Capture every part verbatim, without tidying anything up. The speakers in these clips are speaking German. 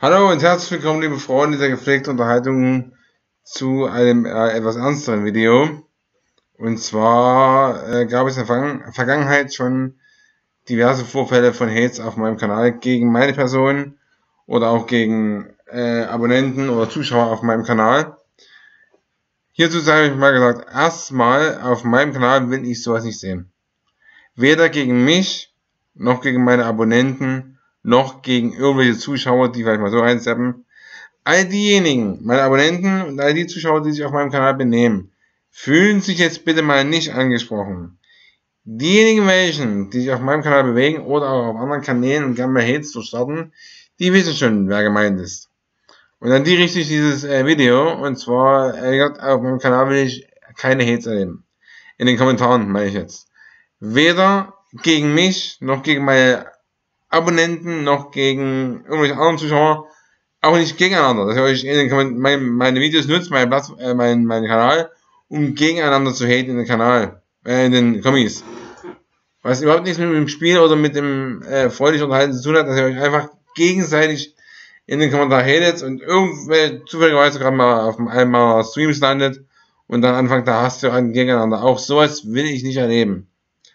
Hallo und herzlich willkommen, liebe Freunde der gepflegten Unterhaltung, zu einem äh, etwas ernsteren Video. Und zwar äh, gab es in der Vergangen Vergangenheit schon diverse Vorfälle von Hates auf meinem Kanal gegen meine Person oder auch gegen äh, Abonnenten oder Zuschauer auf meinem Kanal. Hierzu sage ich mal gesagt, erstmal auf meinem Kanal will ich sowas nicht sehen. Weder gegen mich, noch gegen meine Abonnenten, noch gegen irgendwelche Zuschauer, die vielleicht mal so reinzappen. All diejenigen, meine Abonnenten und all die Zuschauer, die sich auf meinem Kanal benehmen, fühlen sich jetzt bitte mal nicht angesprochen. Diejenigen welchen, die sich auf meinem Kanal bewegen oder auch auf anderen Kanälen und gerne mal Hates zu starten, die wissen schon, wer gemeint ist. Und an die richte ich dieses äh, Video, und zwar, äh, auf meinem Kanal will ich keine Hates erleben. In den Kommentaren meine ich jetzt. Weder gegen mich, noch gegen meine Abonnenten, noch gegen irgendwelche anderen Zuschauer, auch nicht gegeneinander. Dass ihr euch in den meine, meine Videos nutzt, mein Platz, äh, mein, mein Kanal, um gegeneinander zu haten in den Kanal, äh, in den Kommis. Was überhaupt nichts mit dem Spiel oder mit dem äh, freudig Unterhalten zu tun hat, dass ihr euch einfach gegenseitig in den Kommentaren hatet und irgendwelche zufälligerweise gerade mal auf einmal Streams landet und dann anfangt da Hass zu an gegeneinander. Auch sowas will ich nicht erleben.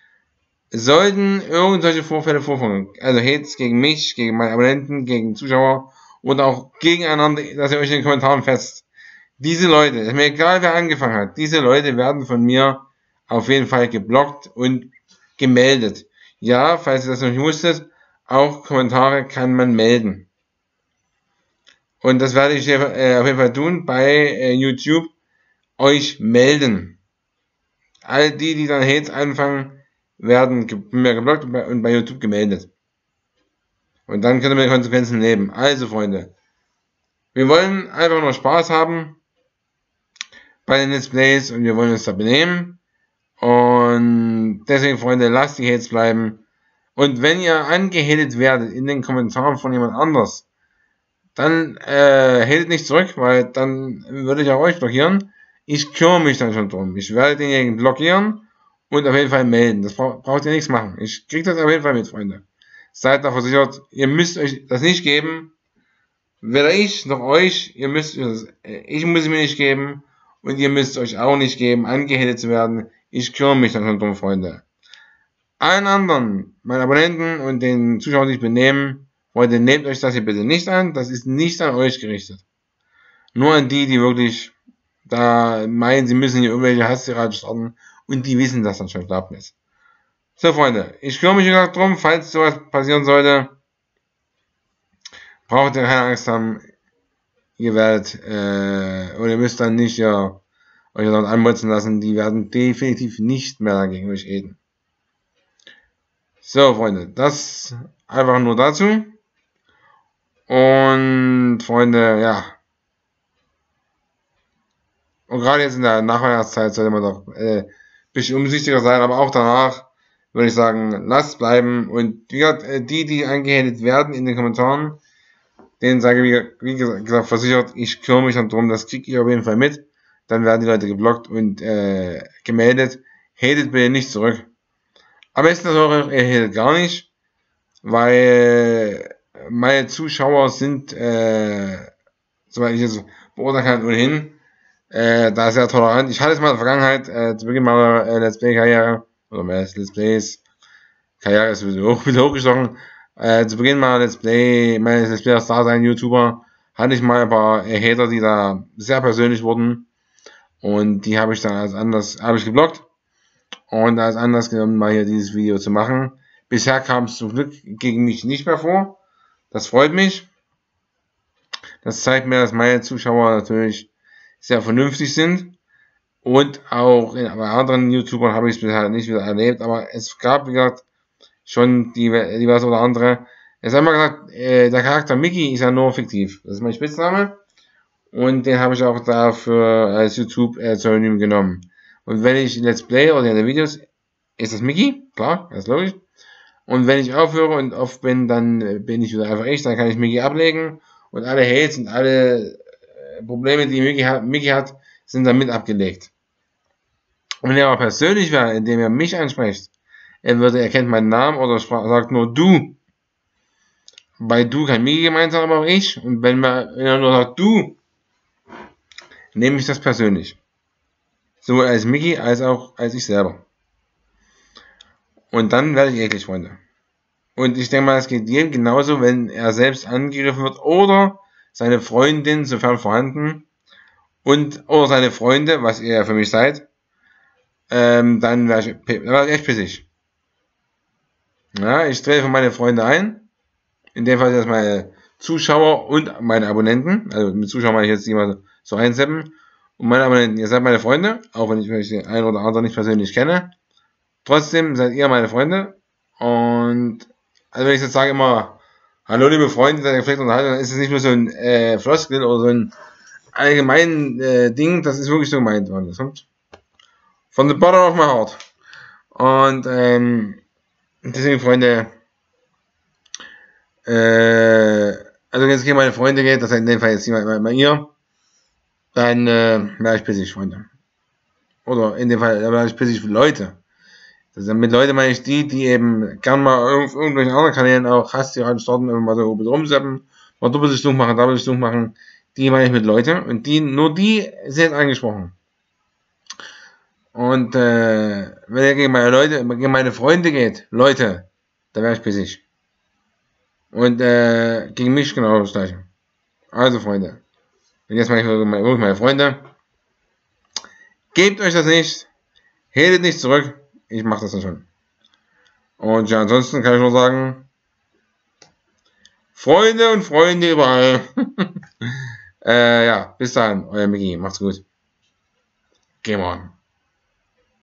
Sollten irgendwelche Vorfälle vorkommen, also Hates gegen mich, gegen meine Abonnenten, gegen Zuschauer oder auch gegeneinander, dass ihr euch in den Kommentaren fest. Diese Leute, ist mir egal wer angefangen hat, diese Leute werden von mir auf jeden Fall geblockt und gemeldet. Ja, falls ihr das noch nicht wusstet, auch Kommentare kann man melden. Und das werde ich äh, auf jeden Fall tun bei äh, YouTube, euch melden. All die, die dann Hates anfangen, werden mehr geblockt und bei YouTube gemeldet. Und dann könnt ihr mit den Konsequenzen leben. Also, Freunde, wir wollen einfach nur Spaß haben bei den Let's Plays und wir wollen uns da benehmen. Und deswegen, Freunde, lasst die Hates bleiben. Und wenn ihr angehatet werdet in den Kommentaren von jemand anders, dann äh, hatet nicht zurück, weil dann würde ich auch euch blockieren. Ich kümmere mich dann schon drum. Ich werde denjenigen blockieren und auf jeden Fall melden. Das braucht, braucht ihr nichts machen. Ich kriege das auf jeden Fall mit, Freunde. Seid da versichert, ihr müsst euch das nicht geben. Weder ich noch euch, ihr müsst es, ich muss es mir nicht geben und ihr müsst euch auch nicht geben, angehatet zu werden. Ich kümmere mich dann schon drum, Freunde. Allen anderen, meinen Abonnenten und den Zuschauern, die sich benehmen, Freunde, nehmt euch das hier bitte nicht an. Das ist nicht an euch gerichtet. Nur an die, die wirklich da meinen, sie müssen hier irgendwelche Hasstirade starten und die wissen das dann schon, glaubt mir. So, Freunde, ich kümmere mich wieder drum, falls sowas passieren sollte, braucht ihr keine Angst haben, ihr werdet, äh, oder ihr müsst dann nicht ja, euch dort anmotzen lassen, die werden definitiv nicht mehr dagegen euch reden. So, Freunde, das einfach nur dazu. Und, Freunde, ja. Und gerade jetzt in der Nachweihnachtszeit sollte man doch, äh, ein bisschen umsichtiger sein, aber auch danach würde ich sagen, lasst bleiben. Und wie gesagt, die, die angehatet werden in den Kommentaren, denen sage ich, wie gesagt, versichert, ich kümmere mich dann drum, das kriege ich auf jeden Fall mit. Dann werden die Leute geblockt und äh, gemeldet. Hatet bitte nicht zurück. Am besten ihr hatet gar nicht, weil meine Zuschauer sind, äh, soweit ich es beurteilen kann, ohnehin, äh, da sehr tolerant. Ich hatte es mal in der Vergangenheit, äh, zu Beginn meiner äh, Let's Play-Karriere, oder meines Let's Plays, Karriere ist sowieso hoch, wieder hochgestochen, äh, zu Beginn meiner Let's Play, meines Let's Play Star sein YouTuber, hatte ich mal ein paar äh, Hater, die da sehr persönlich wurden, und die habe ich dann als anders, habe ich geblockt, und als Anlass genommen, mal hier dieses Video zu machen. Bisher kam es zum Glück gegen mich nicht mehr vor. Das freut mich. Das zeigt mir, dass meine Zuschauer natürlich sehr vernünftig sind. Und auch in, bei anderen YouTubern habe ich es bisher nicht wieder erlebt. Aber es gab, wie gesagt, schon die, die was oder andere. Es hat mal gesagt, äh, der Charakter Mickey ist ja nur fiktiv. Das ist mein Spitzname. Und den habe ich auch dafür als YouTube-Pseudonym genommen. Und wenn ich Let's Play oder in den Videos, ist das Mickey, klar, das ist logisch. Und wenn ich aufhöre und oft bin, dann bin ich wieder einfach ich, dann kann ich Mickey ablegen und alle Hates und alle Probleme, die Mickey hat, Mickey hat, sind damit abgelegt. Und wenn er aber persönlich wäre, indem er mich anspricht, er würde, er kennt meinen Namen oder sagt nur du, bei du kann Migi gemeint sein, aber auch ich. Und wenn man wenn er nur sagt du, nehme ich das persönlich. Sowohl als Migi als auch als ich selber. Und dann werde ich eklig, Freunde. Und ich denke mal, es geht jedem genauso, wenn er selbst angegriffen wird oder seine Freundin, sofern vorhanden, und oder seine Freunde, was ihr ja für mich seid, ähm, dann wäre ich, dann wär ich echt pissig. Ja, ich drehe für meine Freunde ein. In dem Fall sind das meine Zuschauer und meine Abonnenten. Also mit Zuschauern meine ich jetzt nicht mal so einseppen. Und meine Abonnenten, ihr seid meine Freunde, auch wenn ich euch den einen oder anderen nicht persönlich kenne. Trotzdem seid ihr meine Freunde. Und also wenn ich jetzt sage immer, hallo liebe Freunde, seid ihr gepflegt unterhalten, dann ist es nicht nur so ein äh, Floskel oder so ein allgemein äh, Ding, das ist wirklich so gemeint. Das kommt von the bottom of my heart. Und ähm, deswegen, Freunde, äh, also wenn es gegen meine Freunde geht, das heißt in dem Fall jetzt nicht mal, mal ihr, dann äh, wäre ich pissig, Freunde. Oder in dem Fall wäre ich pissig für Leute. Also mit Leute meine ich die, die eben gern mal auf irgendwelchen anderen Kanälen auch hastig starten, mal so rumseppen, mal Doppelsichtung machen, Doppelsichtung machen. Die meine ich mit Leute und die, nur die sind angesprochen. Und äh, wenn er gegen meine Leute, gegen meine Freunde geht, Leute, dann wäre ich pissig. Und äh, gegen mich genau das gleiche. Also Freunde, und jetzt meine ich wirklich meine Freunde, gebt euch das nicht, redet nicht zurück, ich mache das dann schon. Und ja, ansonsten kann ich nur sagen, Freunde und Freunde überall. äh, ja, bis dann, euer Migi, macht's gut. Game on.